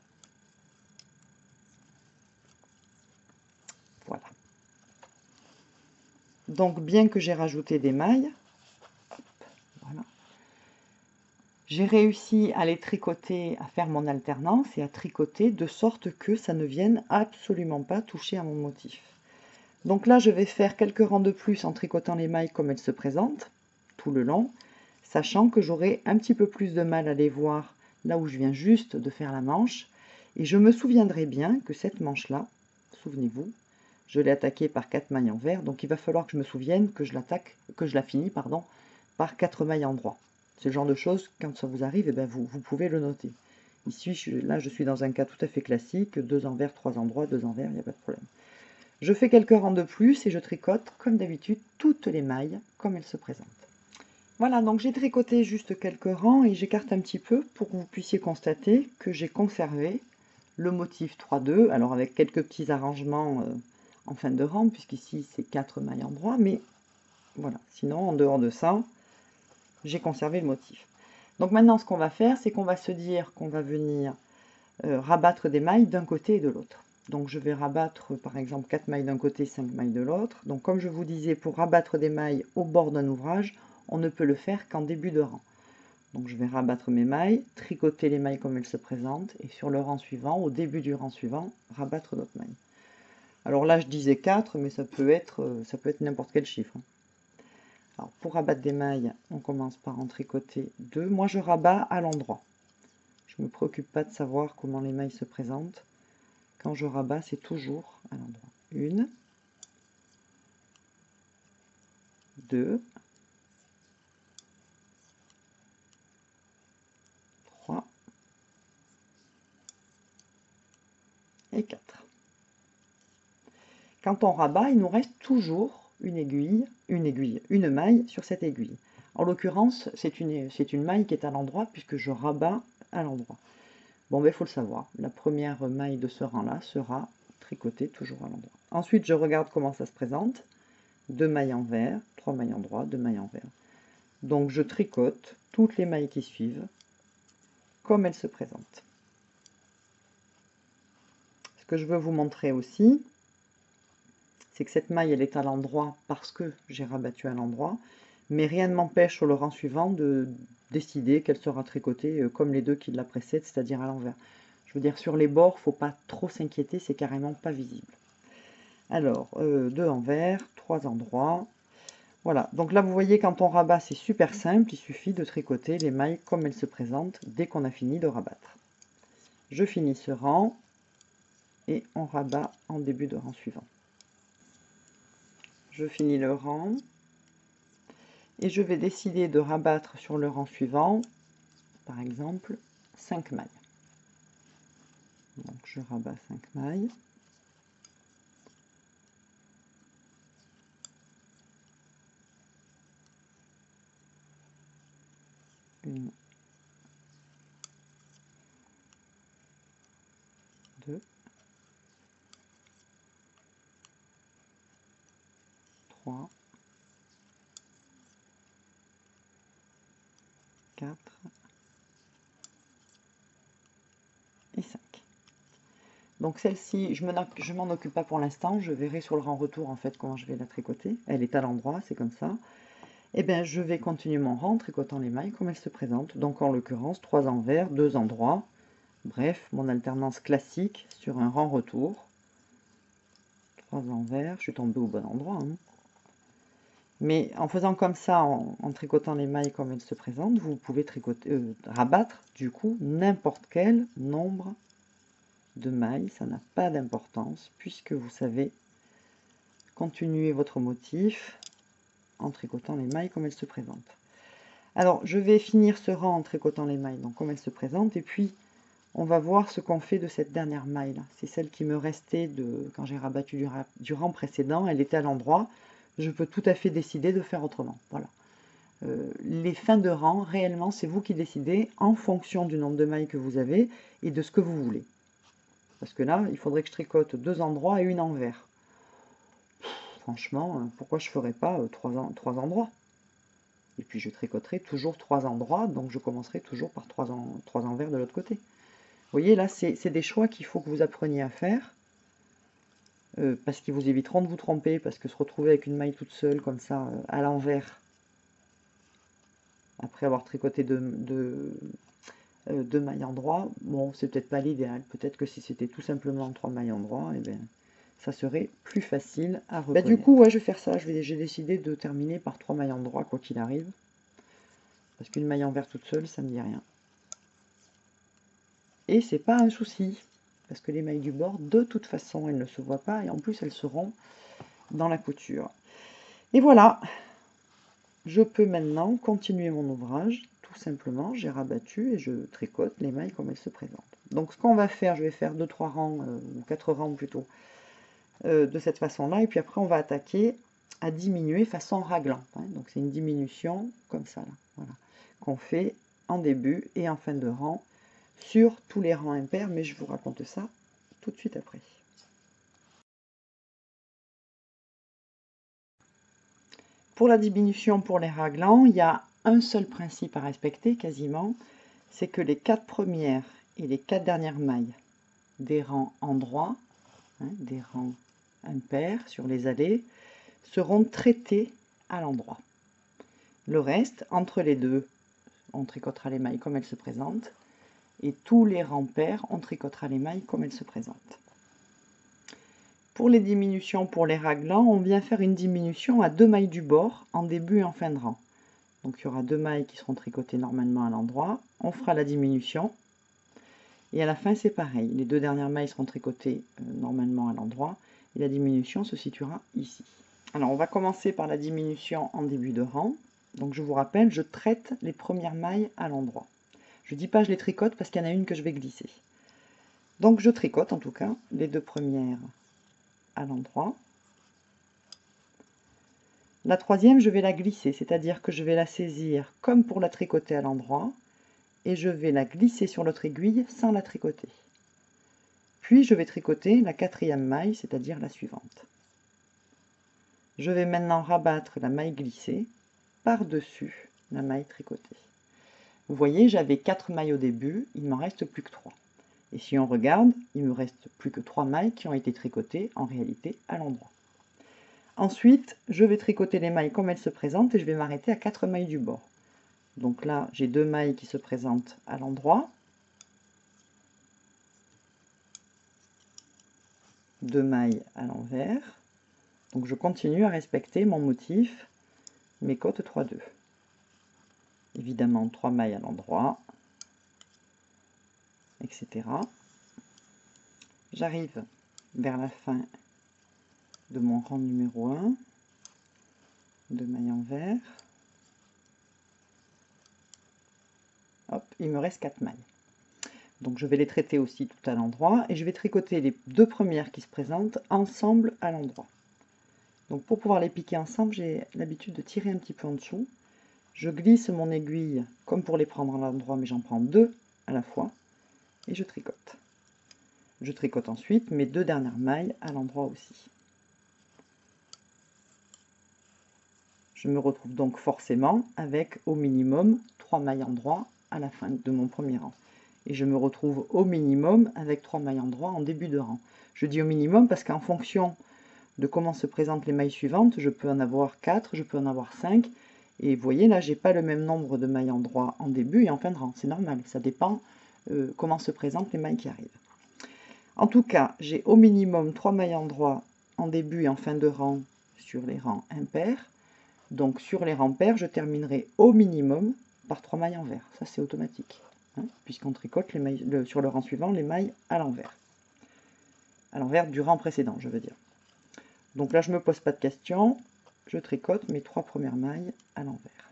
Voilà. Donc, bien que j'ai rajouté des mailles, hop, voilà, j'ai réussi à les tricoter, à faire mon alternance et à tricoter de sorte que ça ne vienne absolument pas toucher à mon motif. Donc là, je vais faire quelques rangs de plus en tricotant les mailles comme elles se présentent, tout le long, sachant que j'aurai un petit peu plus de mal à les voir là où je viens juste de faire la manche. Et je me souviendrai bien que cette manche-là, souvenez-vous, je l'ai attaquée par 4 mailles envers, donc il va falloir que je me souvienne que je la finis, pardon, par 4 mailles endroit. C'est le genre de choses, quand ça vous arrive, eh bien vous pouvez le noter. Ici, là, je suis dans un cas tout à fait classique, 2 envers, 3 endroits, 2 envers, il n'y a pas de problème. Je fais quelques rangs de plus et je tricote, comme d'habitude, toutes les mailles comme elles se présentent. Voilà, donc j'ai tricoté juste quelques rangs et j'écarte un petit peu pour que vous puissiez constater que j'ai conservé le motif 3-2, alors avec quelques petits arrangements en fin de rang, puisqu'ici c'est 4 mailles endroit, mais voilà, sinon en dehors de ça, j'ai conservé le motif. Donc maintenant ce qu'on va faire, c'est qu'on va se dire qu'on va venir rabattre des mailles d'un côté et de l'autre. Donc je vais rabattre par exemple 4 mailles d'un côté, 5 mailles de l'autre. Donc comme je vous disais, pour rabattre des mailles au bord d'un ouvrage, on ne peut le faire qu'en début de rang. Donc je vais rabattre mes mailles, tricoter les mailles comme elles se présentent, et sur le rang suivant, au début du rang suivant, rabattre d'autres mailles. Alors là je disais 4, mais ça peut être n'importe quel chiffre. Alors pour rabattre des mailles, on commence par en tricoter 2. Moi je rabats à l'endroit. Je ne me préoccupe pas de savoir comment les mailles se présentent. Quand je rabats, c'est toujours à l'endroit. 1, 2, 3 et 4. Quand on rabat, il nous reste toujours une maille sur cette aiguille. En l'occurrence, c'est une maille qui est à l'endroit puisque je rabats à l'endroit. Bon, ben, il faut le savoir. La première maille de ce rang-là sera tricotée toujours à l'endroit. Ensuite, je regarde comment ça se présente. 2 mailles envers, 3 mailles en droit, 2 mailles envers. Donc, je tricote toutes les mailles qui suivent comme elles se présentent. Ce que je veux vous montrer aussi, c'est que cette maille, elle est à l'endroit parce que j'ai rabattu à l'endroit, mais rien ne m'empêche sur le rang suivant de décider qu'elle sera tricotée comme les deux qui la précèdent, c'est-à-dire à l'envers. Je veux dire, sur les bords, il ne faut pas trop s'inquiéter, c'est carrément pas visible. Alors, 2 envers, 3 endroits. Voilà, donc là, vous voyez, quand on rabat, c'est super simple, il suffit de tricoter les mailles comme elles se présentent dès qu'on a fini de rabattre. Je finis ce rang et on rabat en début de rang suivant. Je finis le rang et je vais décider de rabattre sur le rang suivant, par exemple, 5 mailles. Donc je rabats 5 mailles. Une, 2, 3, 4 et 5. Donc celle-ci, je m'en occupe pas pour l'instant, je verrai sur le rang retour en fait comment je vais la tricoter. Elle est à l'endroit, c'est comme ça. Et bien je vais continuer mon rang en tricotant les mailles comme elles se présentent. Donc en l'occurrence 3 envers, 2 endroits. Bref, mon alternance classique sur un rang retour. 3 envers, je suis tombée au bon endroit. Hein. Mais en faisant comme ça, en tricotant les mailles comme elles se présentent, vous pouvez rabattre du coup n'importe quel nombre de mailles, ça n'a pas d'importance puisque vous savez continuer votre motif en tricotant les mailles comme elles se présentent. Alors je vais finir ce rang en tricotant les mailles donc comme elles se présentent et puis on va voir ce qu'on fait de cette dernière maille là. C'est celle qui me restait quand j'ai rabattu du rang précédent, elle était à l'endroit. Je peux tout à fait décider de faire autrement. Voilà. Les fins de rang, réellement, c'est vous qui décidez en fonction du nombre de mailles que vous avez et de ce que vous voulez. Parce que là, il faudrait que je tricote 2 endroits et une envers. Franchement, pourquoi je ne ferais pas 3 endroits? Et puis je tricoterai toujours 3 endroits, donc je commencerai toujours par 3 envers de l'autre côté. Vous voyez, là, c'est des choix qu'il faut que vous appreniez à faire. Parce qu'ils vous éviteront de vous tromper, parce que se retrouver avec une maille toute seule, comme ça, à l'envers, après avoir tricoté deux mailles en droit, bon, c'est peut-être pas l'idéal. Peut-être que si c'était tout simplement 3 mailles en droit, eh bien, ça serait plus facile à reconnaître. Du coup, ouais, je vais faire ça. J'ai décidé de terminer par 3 mailles en droit, quoi qu'il arrive. Parce qu'une maille envers toute seule, ça me dit rien. Et c'est pas un souci. Parce que les mailles du bord, de toute façon, elles ne se voient pas. Et en plus, elles seront dans la couture. Et voilà. Je peux maintenant continuer mon ouvrage. Tout simplement, j'ai rabattu et je tricote les mailles comme elles se présentent. Donc ce qu'on va faire, je vais faire 2-3 rangs, ou 4 rangs plutôt, de cette façon-là. Et puis après, on va attaquer à diminuer façon raglan. Hein. Donc c'est une diminution comme ça, là, voilà, qu'on fait en début et en fin de rang sur tous les rangs impairs. Mais je vous raconte ça tout de suite après. Pour la diminution pour les raglans, il y a un seul principe à respecter quasiment, c'est que les 4 premières et les 4 dernières mailles des rangs en droit des rangs impairs sur les allées, seront traités à l'endroit. Le reste, entre les deux, on tricotera les mailles comme elles se présentent, et tous les rangs pairs, on tricotera les mailles comme elles se présentent. Pour les diminutions, pour les raglans, on vient faire une diminution à 2 mailles du bord, en début et en fin de rang. Donc il y aura 2 mailles qui seront tricotées normalement à l'endroit, on fera la diminution, et à la fin c'est pareil, les 2 dernières mailles seront tricotées normalement à l'endroit, et la diminution se situera ici. Alors on va commencer par la diminution en début de rang. Donc je vous rappelle, je traite les premières mailles à l'endroit. Je ne dis pas je les tricote parce qu'il y en a une que je vais glisser. Donc je tricote en tout cas les 2 premières à l'endroit. La troisième, je vais la glisser, c'est-à-dire que je vais la saisir comme pour la tricoter à l'endroit, et je vais la glisser sur l'autre aiguille sans la tricoter. Puis je vais tricoter la 4e maille, c'est-à-dire la suivante. Je vais maintenant rabattre la maille glissée par-dessus la maille tricotée. Vous voyez, j'avais 4 mailles au début, il ne m'en reste plus que 3. Et si on regarde, il me reste plus que 3 mailles qui ont été tricotées en réalité à l'endroit. Ensuite, je vais tricoter les mailles comme elles se présentent et je vais m'arrêter à 4 mailles du bord. Donc là, j'ai 2 mailles qui se présentent à l'endroit, 2 mailles à l'envers. Donc je continue à respecter mon motif, mes côtes 3-2. Évidemment, 3 mailles à l'endroit, etc. J'arrive vers la fin de mon rang numéro 1, 2 mailles envers. Hop, il me reste 4 mailles. Donc je vais les traiter aussi tout à l'endroit et je vais tricoter les 2 premières qui se présentent ensemble à l'endroit. Donc pour pouvoir les piquer ensemble, j'ai l'habitude de tirer un petit peu en dessous. Je glisse mon aiguille comme pour les prendre à l'endroit, mais j'en prends 2 à la fois et je tricote. Je tricote ensuite mes 2 dernières mailles à l'endroit aussi. Je me retrouve donc forcément avec au minimum 3 mailles endroit à la fin de mon premier rang. Et je me retrouve au minimum avec 3 mailles endroit en début de rang. Je dis au minimum parce qu'en fonction de comment se présentent les mailles suivantes, je peux en avoir 4, je peux en avoir 5. Et vous voyez, là, j'ai pas le même nombre de mailles endroit en début et en fin de rang. C'est normal, ça dépend comment se présentent les mailles qui arrivent. En tout cas, j'ai au minimum 3 mailles endroit en début et en fin de rang sur les rangs impairs. Donc sur les rangs pairs, je terminerai au minimum par 3 mailles envers. Ça, c'est automatique, puisqu'on tricote les mailles, sur le rang suivant les mailles à l'envers. À l'envers du rang précédent, je veux dire. Donc là, je ne me pose pas de questions. Je tricote mes 3 premières mailles à l'envers.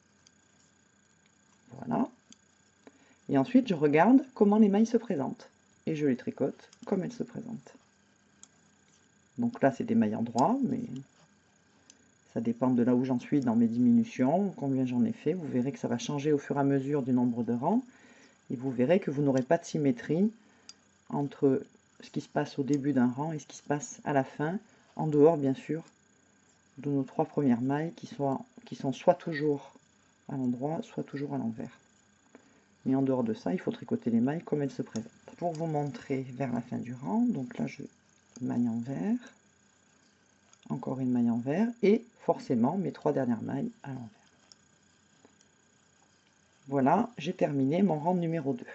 Voilà. Et ensuite, je regarde comment les mailles se présentent. Et je les tricote comme elles se présentent. Donc là, c'est des mailles endroit, mais ça dépend de là où j'en suis dans mes diminutions, combien j'en ai fait. Vous verrez que ça va changer au fur et à mesure du nombre de rangs. Et vous verrez que vous n'aurez pas de symétrie entre ce qui se passe au début d'un rang et ce qui se passe à la fin, en dehors bien sûr de nos 3 premières mailles qui sont soit toujours à l'endroit, soit toujours à l'envers. Mais en dehors de ça, il faut tricoter les mailles comme elles se présentent. Pour vous montrer vers la fin du rang, donc là je maille envers, encore une maille envers, et forcément mes 3 dernières mailles à l'envers. Voilà, j'ai terminé mon rang numéro 2.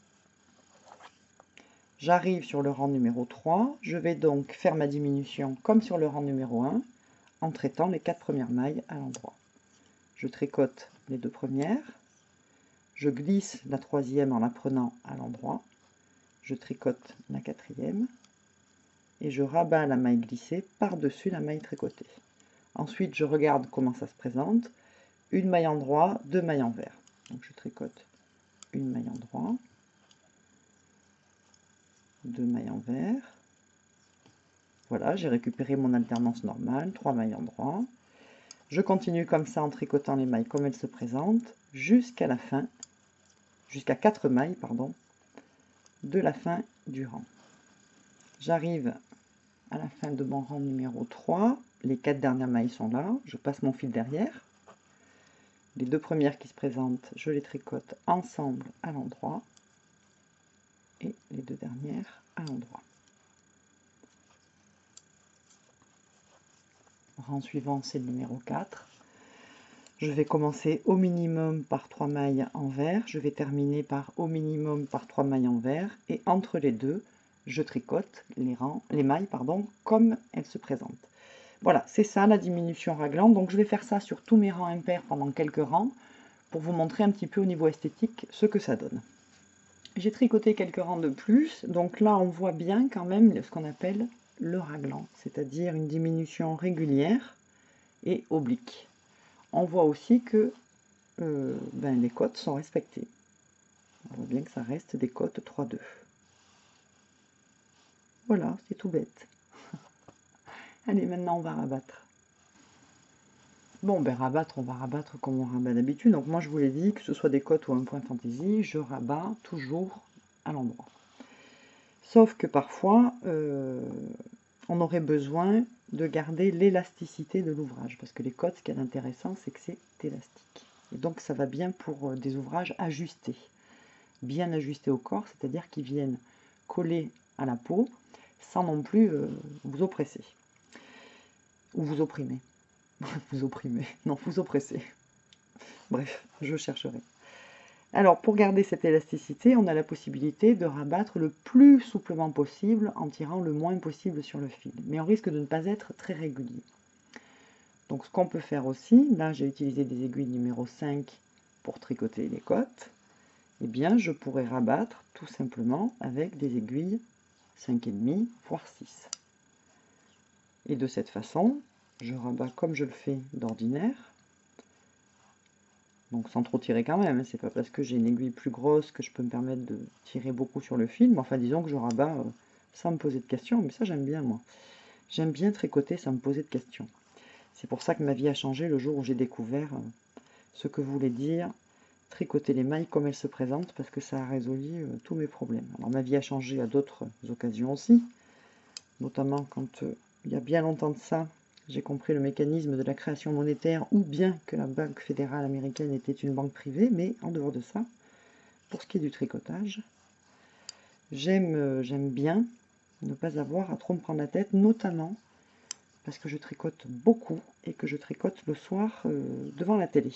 J'arrive sur le rang numéro 3, je vais donc faire ma diminution comme sur le rang numéro 1, en traitant les 4 premières mailles à l'endroit. Je tricote les 2 premières, je glisse la 3e en la prenant à l'endroit, je tricote la 4e, et je rabats la maille glissée par-dessus la maille tricotée. Ensuite, je regarde comment ça se présente. Une maille endroit, 2 mailles envers. Donc je tricote une maille endroit, 2 mailles envers. Voilà, j'ai récupéré mon alternance normale, 3 mailles endroit. Je continue comme ça en tricotant les mailles comme elles se présentent jusqu'à la fin, jusqu'à 4 mailles, pardon, de la fin du rang. J'arrive à la fin de mon rang numéro 3, les 4 dernières mailles sont là, je passe mon fil derrière. Les 2 premières qui se présentent, je les tricote ensemble à l'endroit et les 2 dernières à l'endroit. rang suivant, c'est le numéro 4. Je vais commencer au minimum par 3 mailles en vert, je vais terminer par au minimum par 3 mailles en vert, et entre les deux, je tricote les mailles comme elles se présentent. Voilà, c'est ça la diminution raglante. Donc je vais faire ça sur tous mes rangs impairs pendant quelques rangs, pour vous montrer un petit peu au niveau esthétique ce que ça donne. J'ai tricoté quelques rangs de plus, donc là on voit bien quand même ce qu'on appelle le raglant, c'est-à-dire une diminution régulière et oblique. On voit aussi que les côtes sont respectées. On voit bien que ça reste des côtes 3-2. Voilà, c'est tout bête. Allez, maintenant on va rabattre. Bon, ben rabattre, on va rabattre comme on rabat d'habitude. Donc moi je vous l'ai dit, que ce soit des côtes ou un point fantaisie, je rabats toujours à l'endroit. Sauf que parfois, on aurait besoin de garder l'élasticité de l'ouvrage. Parce que les côtes, ce qui est intéressant, c'est que c'est élastique. Et donc ça va bien pour des ouvrages ajustés. Bien ajustés au corps, c'est-à-dire qu'ils viennent coller à la peau sans non plus vous oppresser. Ou vous opprimer. Vous opprimez. Non, vous oppressez. Bref, je chercherai. Alors, pour garder cette élasticité, on a la possibilité de rabattre le plus souplement possible en tirant le moins possible sur le fil. Mais on risque de ne pas être très régulier. Donc, ce qu'on peut faire aussi, là j'ai utilisé des aiguilles numéro 5 pour tricoter les côtes, eh bien je pourrais rabattre tout simplement avec des aiguilles 5,5 voire 6. Et de cette façon, je rabats comme je le fais d'ordinaire. Donc sans trop tirer quand même, c'est pas parce que j'ai une aiguille plus grosse que je peux me permettre de tirer beaucoup sur le fil, mais enfin disons que je rabats sans me poser de questions, mais ça j'aime bien moi. J'aime bien tricoter sans me poser de questions. C'est pour ça que ma vie a changé le jour où j'ai découvert ce que voulait dire tricoter les mailles comme elles se présentent, parce que ça a résolu tous mes problèmes. Alors ma vie a changé à d'autres occasions aussi, notamment quand il y a bien longtemps de ça, j'ai compris le mécanisme de la création monétaire, ou bien que la Banque fédérale américaine était une banque privée, mais en dehors de ça, pour ce qui est du tricotage, j'aime bien ne pas avoir à trop me prendre la tête, notamment parce que je tricote beaucoup et que je tricote le soir devant la télé.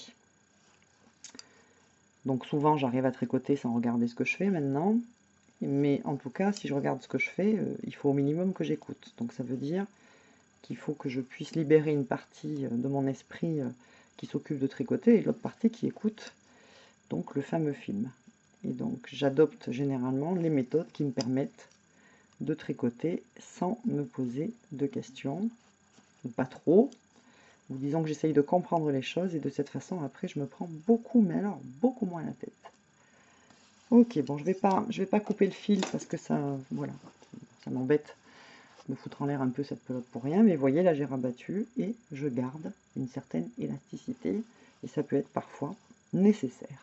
Donc souvent j'arrive à tricoter sans regarder ce que je fais maintenant, mais en tout cas si je regarde ce que je fais, il faut au minimum que j'écoute. Donc ça veut dire qu'il faut que je puisse libérer une partie de mon esprit qui s'occupe de tricoter et l'autre partie qui écoute donc le fameux film. Et donc j'adopte généralement les méthodes qui me permettent de tricoter sans me poser de questions, ou pas trop, ou disons que j'essaye de comprendre les choses et de cette façon après je me prends beaucoup, mais alors beaucoup moins la tête. Ok, bon je vais pas couper le fil parce que ça, voilà, ça m'embête me foutre en l'air un peu cette pelote pour rien, mais vous voyez là j'ai rabattu et je garde une certaine élasticité et ça peut être parfois nécessaire.